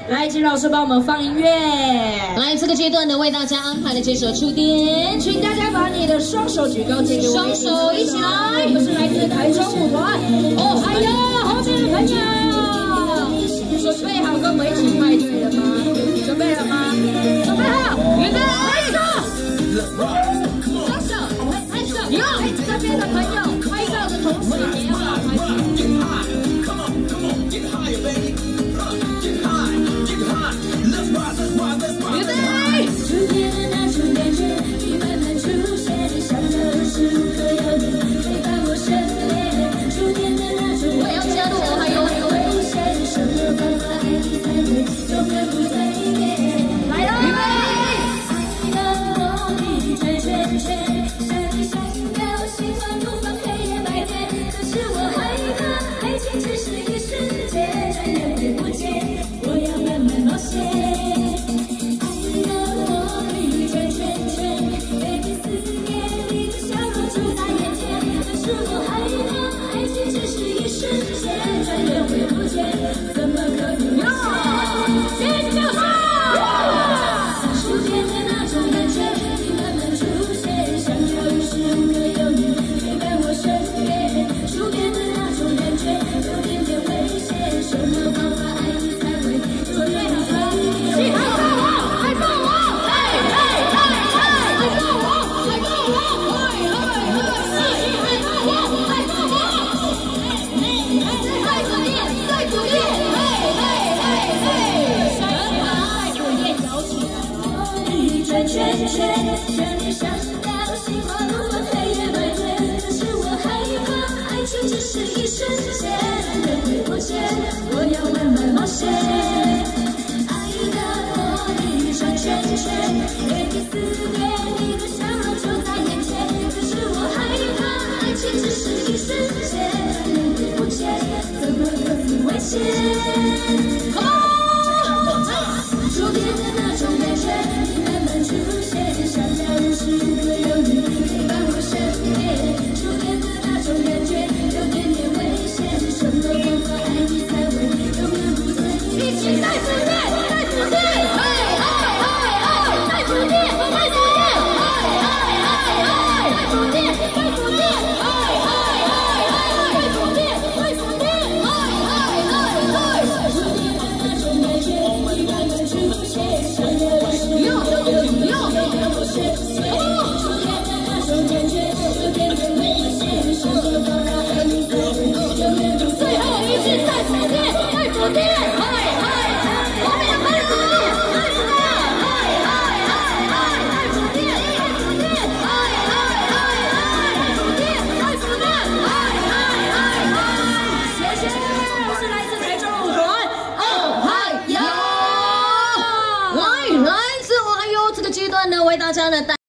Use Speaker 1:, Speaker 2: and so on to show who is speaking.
Speaker 1: 来，请老师帮我们放音乐。
Speaker 2: 来，这个阶段呢，为大家安排的这首《触电》，
Speaker 1: 请大家把你的双手举高，借给我。
Speaker 2: 双手一起来。
Speaker 1: 我们是来自台中舞团。哦，还有后面的朋友，准备好跟我们一起派对了吗？准备了吗？准备好，预备，拍手！双手，拍手！有这边的朋友，拍照的同时也要把拍手。只是一瞬间，人会不见，我要慢慢冒险。爱的魔力转圈圈，为你思念，你的笑容就在眼前。可是我害怕，爱情只是一瞬间，人会不见，怎么可能危险？触电的那种感觉，你慢慢出现，想要无时无刻有你陪伴我身边。触电的那种感觉。为大家呢带。